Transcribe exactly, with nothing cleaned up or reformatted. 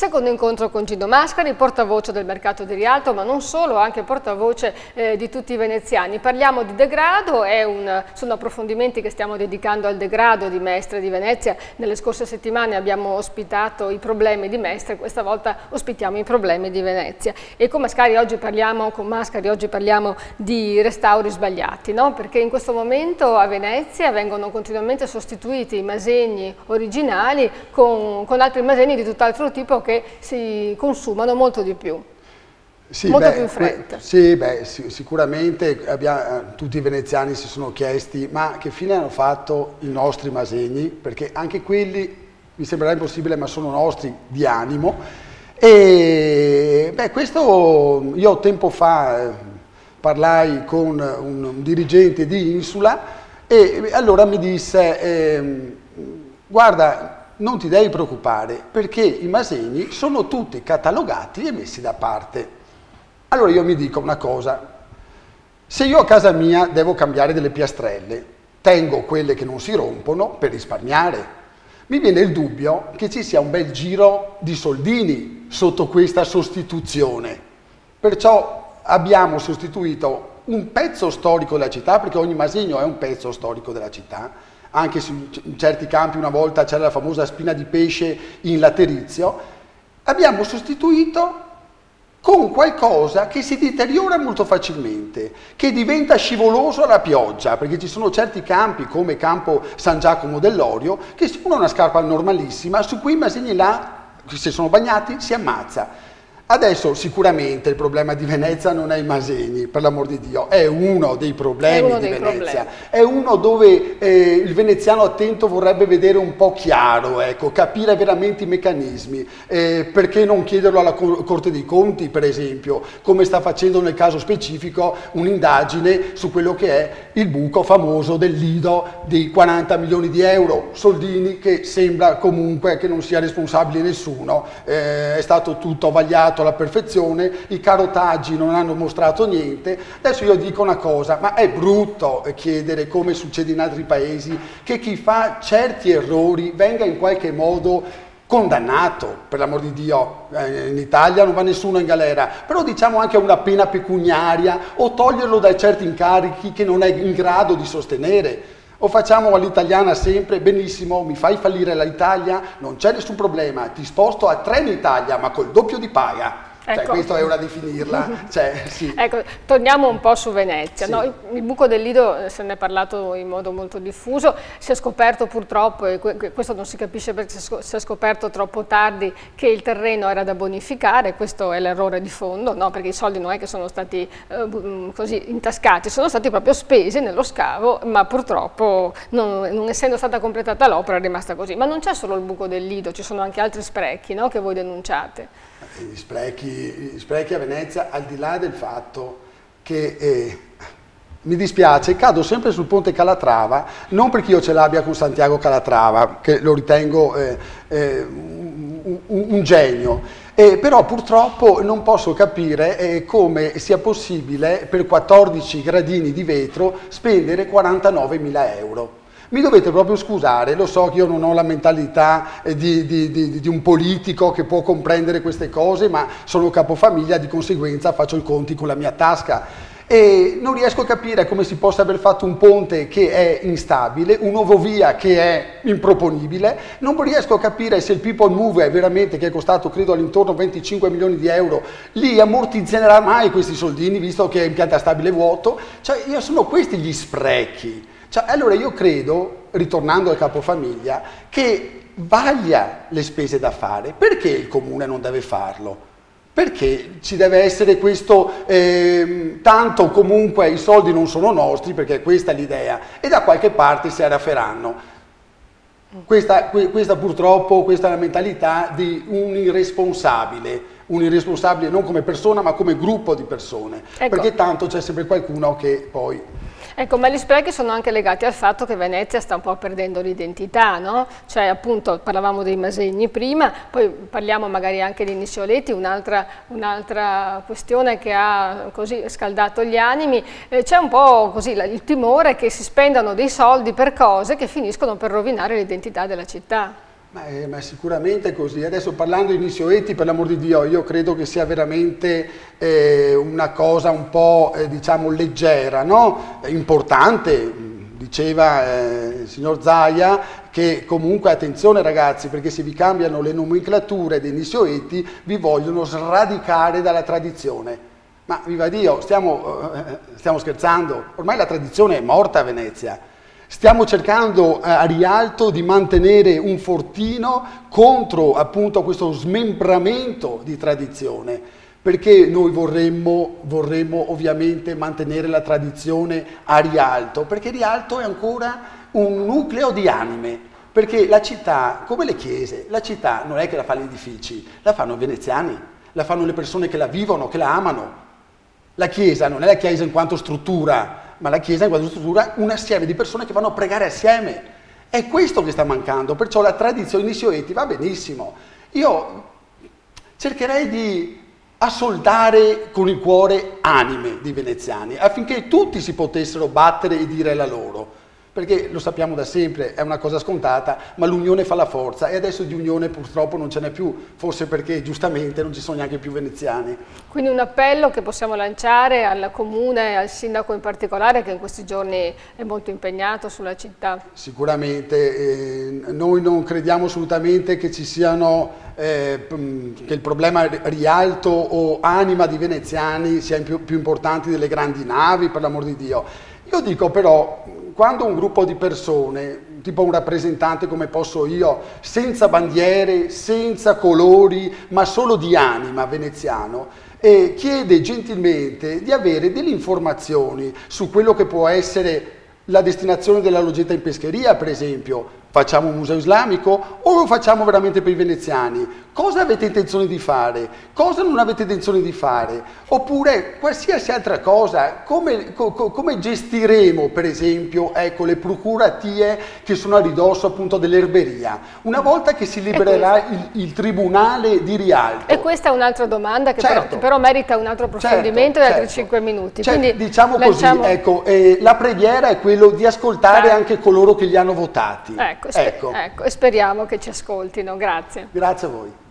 Secondo incontro con Gino Mascari, portavoce del mercato di Rialto, ma non solo, anche portavoce eh, di tutti i veneziani. Parliamo di degrado, è un, sono approfondimenti che stiamo dedicando al degrado di Mestre di Venezia. Nelle scorse settimane abbiamo ospitato i problemi di Mestre, questa volta ospitiamo i problemi di Venezia. E con Mascari oggi parliamo, con Mascari oggi parliamo di restauri sbagliati, no? Perché in questo momento a Venezia vengono continuamente sostituiti i masegni originali con, con altri masegni di tutt'altro tipo che si consumano molto di più, sì, molto beh, più in fretta. Sì, beh, sì, sicuramente abbiamo, tutti i veneziani si sono chiesti ma che fine hanno fatto i nostri masegni, perché anche quelli mi sembrerà impossibile ma sono nostri di animo. E beh, questo io tempo fa eh, parlai con un, un dirigente di Insula e allora mi disse eh, guarda, non ti devi preoccupare perché i masegni sono tutti catalogati e messi da parte. Allora io mi dico una cosa, se io a casa mia devo cambiare delle piastrelle, tengo quelle che non si rompono per risparmiare. Mi viene il dubbio che ci sia un bel giro di soldini sotto questa sostituzione. Perciò abbiamo sostituito un pezzo storico della città, perché ogni masegno è un pezzo storico della città, anche se in certi campi una volta c'era la famosa spina di pesce in laterizio, abbiamo sostituito con qualcosa che si deteriora molto facilmente, che diventa scivoloso alla pioggia, perché ci sono certi campi, come campo San Giacomo dell'Orio, che sono una scarpa normalissima, su cui i masegni là, se sono bagnati, si ammazza. Adesso sicuramente il problema di Venezia non è i masegni, per l'amor di Dio, è uno dei problemi uno di dei Venezia, problemi. È uno dove eh, il veneziano attento vorrebbe vedere un po' chiaro, ecco, capire veramente i meccanismi, eh, perché non chiederlo alla Corte dei Conti, per esempio, come sta facendo nel caso specifico un'indagine su quello che è il buco famoso del Lido di quaranta milioni di euro, soldini che sembra comunque che non sia responsabile nessuno, eh, è stato tutto vagliato alla perfezione, i carotaggi non hanno mostrato niente. Adesso io dico una cosa, ma è brutto chiedere, come succede in altri paesi, che chi fa certi errori venga in qualche modo condannato, per l'amor di Dio. Eh, in Italia non va nessuno in galera, però diciamo anche una pena pecuniaria o toglierlo da certi incarichi che non è in grado di sostenere. O facciamo all'italiana sempre, benissimo, mi fai fallire l'Italia, non c'è nessun problema, ti sposto a Trenitalia ma col doppio di paga. Ecco. Cioè, questo è ora di finirla. Cioè, sì. Ecco, torniamo un po' su Venezia. Sì. No? Il, il buco del Lido se ne è parlato in modo molto diffuso, si è scoperto purtroppo, e questo non si capisce perché si è scoperto troppo tardi, che il terreno era da bonificare. Questo è l'errore di fondo, no? Perché i soldi non è che sono stati eh, così intascati, sono stati proprio spesi nello scavo, ma purtroppo non, non essendo stata completata l'opera è rimasta così. Ma non c'è solo il buco del Lido, ci sono anche altri sprechi, no? Che voi denunciate. Gli sprechi, gli sprechi a Venezia, al di là del fatto che eh, mi dispiace, cado sempre sul ponte Calatrava, non perché io ce l'abbia con Santiago Calatrava, che lo ritengo eh, eh, un, un, un genio, eh, però purtroppo non posso capire eh, come sia possibile per quattordici gradini di vetro spendere quarantanovemila euro. Mi dovete proprio scusare, lo so che io non ho la mentalità eh, di, di, di, di un politico che può comprendere queste cose, ma sono capofamiglia, di conseguenza faccio i conti con la mia tasca. E non riesco a capire come si possa aver fatto un ponte che è instabile, un'ovovia che è improponibile, non riesco a capire se il People Move è veramente, che è costato credo all'intorno venticinque milioni di euro, li ammortizzerà mai questi soldini, visto che è in pianta stabile vuoto. Cioè, io sono questi gli sprechi. Cioè, allora io credo, ritornando al capofamiglia, che vaglia le spese da fare. Perché il comune non deve farlo? Perché ci deve essere questo, eh, tanto comunque i soldi non sono nostri, perché questa è l'idea, e da qualche parte si arrafferanno. Questa, questa purtroppo, questa è la mentalità di un irresponsabile, un irresponsabile non come persona ma come gruppo di persone, ecco. Perché tanto c'è sempre qualcuno che poi... Ecco, ma gli sprechi sono anche legati al fatto che Venezia sta un po' perdendo l'identità, no? Cioè, appunto, parlavamo dei Masegni prima, poi parliamo magari anche di Niscioleti, un'altra un'altra questione che ha così scaldato gli animi. Eh, c'è un po' così il timore che si spendano dei soldi per cose che finiscono per rovinare l'identità della città. Ma è, ma è sicuramente così. Adesso parlando di Nissioetti, per l'amor di Dio, io credo che sia veramente eh, una cosa un po' eh, diciamo leggera, no? Importante, diceva eh, il signor Zaia, che comunque attenzione ragazzi, perché se vi cambiano le nomenclature dei Nissioetti vi vogliono sradicare dalla tradizione. Ma viva Dio, stiamo, eh, stiamo scherzando, ormai la tradizione è morta a Venezia. Stiamo cercando a Rialto di mantenere un fortino contro appunto questo smembramento di tradizione, perché noi vorremmo, vorremmo ovviamente mantenere la tradizione a Rialto, perché Rialto è ancora un nucleo di anime, perché la città, come le chiese, la città non è che la fanno gli edifici, la fanno i veneziani, la fanno le persone che la vivono, che la amano. La chiesa non è la chiesa in quanto struttura, ma la Chiesa in quanto struttura un assieme di persone che vanno a pregare assieme. È questo che sta mancando, perciò la tradizione Nissioetti va benissimo. Io cercherei di assoldare con il cuore anime di veneziani, affinché tutti si potessero battere e dire la loro. Perché lo sappiamo da sempre, è una cosa scontata, ma l'unione fa la forza e adesso di unione purtroppo non ce n'è più, forse perché giustamente non ci sono neanche più veneziani. Quindi un appello che possiamo lanciare al comune e al sindaco in particolare, che in questi giorni è molto impegnato sulla città. Sicuramente, eh, noi non crediamo assolutamente che ci siano, eh, che il problema Rialto o anima di veneziani sia più, più importanti delle grandi navi, per l'amor di Dio. Io dico però, quando un gruppo di persone, tipo un rappresentante come posso io, senza bandiere, senza colori, ma solo di anima veneziano, eh, chiede gentilmente di avere delle informazioni su quello che può essere la destinazione della loggetta in pescheria, per esempio, facciamo un museo islamico o lo facciamo veramente per i veneziani? Cosa avete intenzione di fare? Cosa non avete intenzione di fare? Oppure qualsiasi altra cosa, come, co, come gestiremo per esempio ecco, le procuratie che sono a ridosso appunto dell'erberia? Una volta che si libererà il, il tribunale di Rialto. E questa è un'altra domanda che, certo. però, che però merita un altro approfondimento certo, di altri certo. cinque minuti. Cioè, Quindi diciamo lanciamo... così, ecco, eh, la preghiera è quello di ascoltare certo. anche coloro che li hanno votati. Ecco, ecco. ecco, e speriamo che ci ascoltino. Grazie. Grazie a voi.